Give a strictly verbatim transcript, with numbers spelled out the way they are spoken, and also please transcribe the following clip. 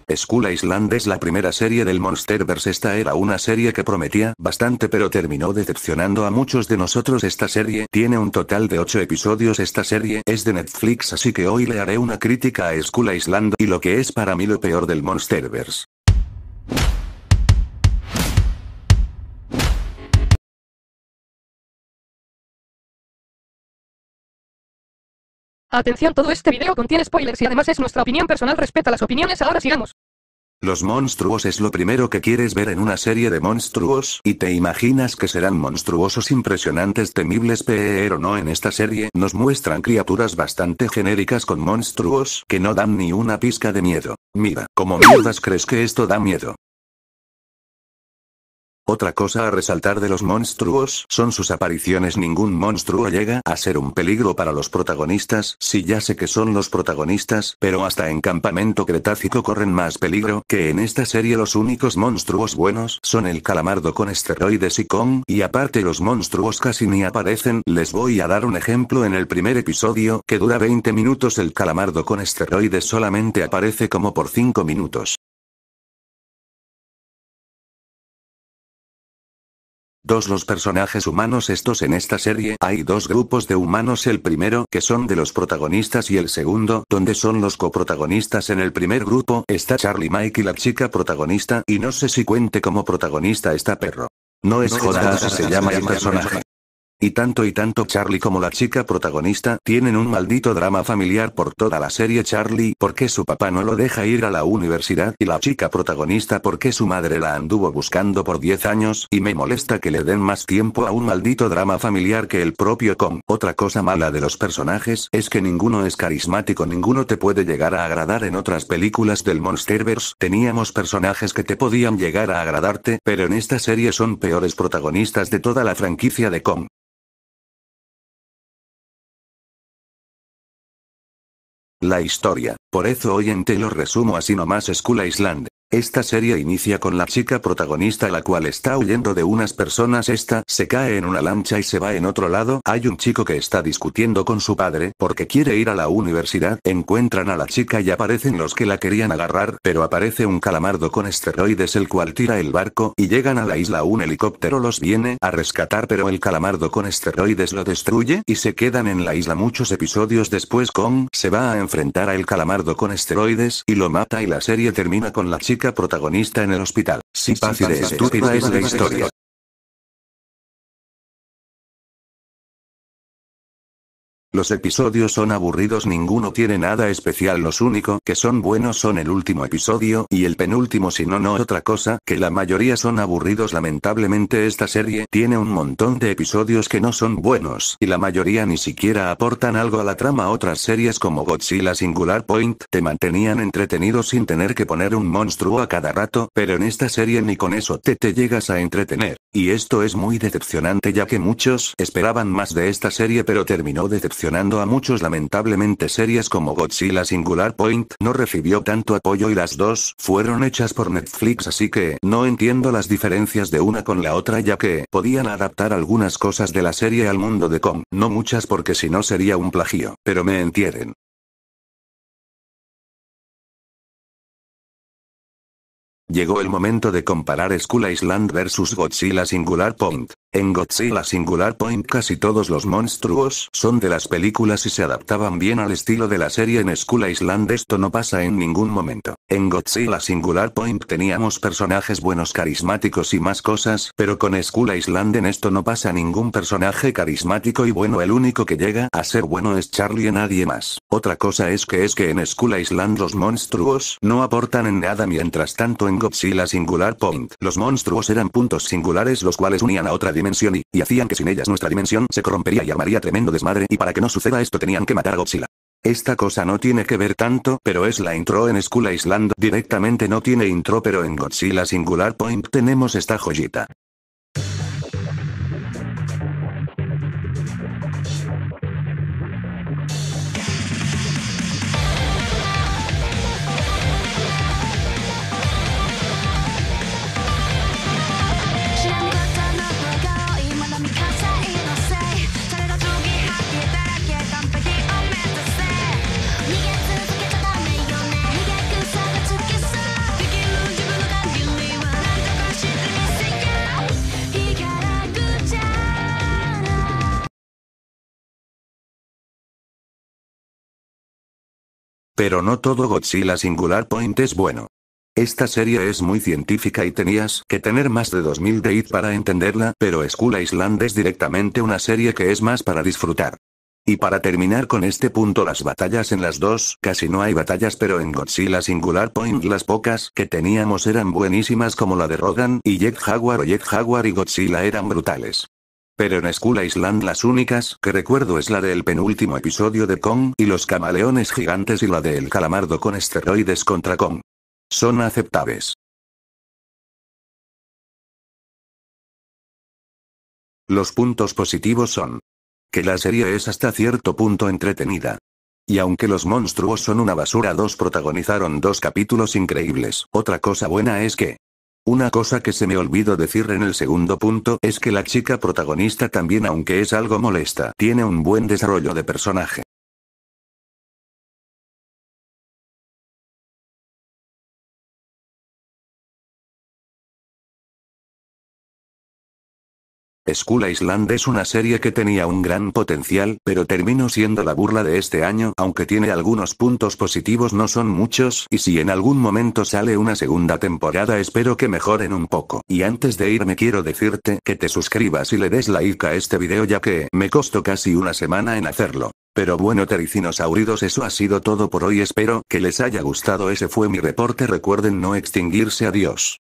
Skull Island es la primera serie del Monsterverse. Esta era una serie que prometía bastante pero terminó decepcionando a muchos de nosotros. Esta serie tiene un total de ocho episodios. Esta serie es de Netflix, así que hoy le haré una crítica a Skull Island y lo que es para mí lo peor del Monsterverse. Atención, todo este video contiene spoilers y además es nuestra opinión personal. Respeta las opiniones. Ahora sigamos. Los monstruos es lo primero que quieres ver en una serie de monstruos, y te imaginas que serán monstruosos, impresionantes, temibles, pero no. En esta serie nos muestran criaturas bastante genéricas con monstruos que no dan ni una pizca de miedo. Mira, ¿cómo mierdas crees que esto da miedo? Otra cosa a resaltar de los monstruos son sus apariciones. Ningún monstruo llega a ser un peligro para los protagonistas. Sí, ya sé que son los protagonistas, pero hasta en Campamento Cretácico corren más peligro que en esta serie. Los únicos monstruos buenos son el calamardo con esteroides y Kong, y aparte los monstruos casi ni aparecen. Les voy a dar un ejemplo. En el primer episodio, que dura veinte minutos, el calamardo con esteroides solamente aparece como por cinco minutos. Dos Los personajes humanos estos en esta serie, hay dos grupos de humanos, el primero, que son de los protagonistas, y el segundo, donde son los coprotagonistas. En el primer grupo, está Charlie, Mike y la chica protagonista, y no sé si cuente como protagonista esta perro. No es joda, así se llama el personaje. Y tanto y tanto Charlie como la chica protagonista tienen un maldito drama familiar por toda la serie. Charlie porque su papá no lo deja ir a la universidad, y la chica protagonista porque su madre la anduvo buscando por diez años, y me molesta que le den más tiempo a un maldito drama familiar que el propio Kong. Otra cosa mala de los personajes es que ninguno es carismático, ninguno te puede llegar a agradar. En otras películas del Monsterverse teníamos personajes que te podían llegar a agradarte, pero en esta serie son peores protagonistas de toda la franquicia de Kong. La historia. Por eso hoy en te lo resumo así nomás. Skull Island. Esta serie inicia con la chica protagonista, la cual está huyendo de unas personas. Esta se cae en una lancha y se va en otro lado. Hay un chico que está discutiendo con su padre porque quiere ir a la universidad. Encuentran a la chica y aparecen los que la querían agarrar, pero aparece un calamardo con esteroides el cual tira el barco y llegan a la isla. Un helicóptero los viene a rescatar, pero el calamardo con esteroides lo destruye y se quedan en la isla. Muchos episodios después Kong se va a enfrentar a el calamardo con esteroides y lo mata, y la serie termina con la chica protagonista en el hospital. Sí, fácil de estúpida es la historia. Los episodios son aburridos, ninguno tiene nada especial. Los únicos que son buenos son el último episodio y el penúltimo, si no no otra cosa, que la mayoría son aburridos. Lamentablemente esta serie tiene un montón de episodios que no son buenos, y la mayoría ni siquiera aportan algo a la trama. Otras series como Godzilla Singular Point te mantenían entretenidos sin tener que poner un monstruo a cada rato, pero en esta serie ni con eso te te llegas a entretener. Y esto es muy decepcionante, ya que muchos esperaban más de esta serie pero terminó decepcionando a muchos. Lamentablemente series como Godzilla Singular Point no recibió tanto apoyo y las dos fueron hechas por Netflix, así que no entiendo las diferencias de una con la otra, ya que podían adaptar algunas cosas de la serie al mundo de Kong, no muchas porque si no sería un plagio, pero me entienden. Llegó el momento de comparar Skull Island versus Godzilla Singular Point. En Godzilla Singular Point casi todos los monstruos son de las películas y se adaptaban bien al estilo de la serie. En Skull Island esto no pasa en ningún momento. En Godzilla Singular Point teníamos personajes buenos, carismáticos y más cosas, pero con Skull Island en esto no pasa ningún personaje carismático y bueno. El único que llega a ser bueno es Charlie y nadie más. Otra cosa es que es que en Skull Island los monstruos no aportan en nada, mientras tanto en Godzilla Singular Point los monstruos eran puntos singulares los cuales unían a otra dimensión y, y hacían que sin ellas nuestra dimensión se corrompería y armaría tremendo desmadre, y para que no suceda esto tenían que matar a Godzilla. Esta cosa no tiene que ver tanto, pero es la intro. En Skull Island directamente no tiene intro, pero en Godzilla Singular Point tenemos esta joyita. Pero no todo Godzilla Singular Point es bueno. Esta serie es muy científica y tenías que tener más de dos mil de I Q para entenderla, pero Skull Island es directamente una serie que es más para disfrutar. Y para terminar con este punto, las batallas en las dos, casi no hay batallas, pero en Godzilla Singular Point las pocas que teníamos eran buenísimas, como la de Rodan y Jet Jaguar o Jet Jaguar y Godzilla eran brutales. Pero en Skull Island las únicas que recuerdo es la del penúltimo episodio de Kong y los camaleones gigantes y la del calamardo con esteroides contra Kong. Son aceptables. Los puntos positivos son que la serie es hasta cierto punto entretenida. Y aunque los monstruos son una basura, dos protagonizaron dos capítulos increíbles. Otra cosa buena es que... Una cosa que se me olvidó decir en el segundo punto es que la chica protagonista también, aunque es algo molesta, tiene un buen desarrollo de personaje. Skull Island es una serie que tenía un gran potencial, pero terminó siendo la burla de este año, aunque tiene algunos puntos positivos, no son muchos, y si en algún momento sale una segunda temporada espero que mejoren un poco. Y antes de irme quiero decirte que te suscribas y le des like a este video, ya que me costó casi una semana en hacerlo. Pero bueno, tericinosauridos, eso ha sido todo por hoy, espero que les haya gustado. Ese fue mi reporte, recuerden no extinguirse, adiós.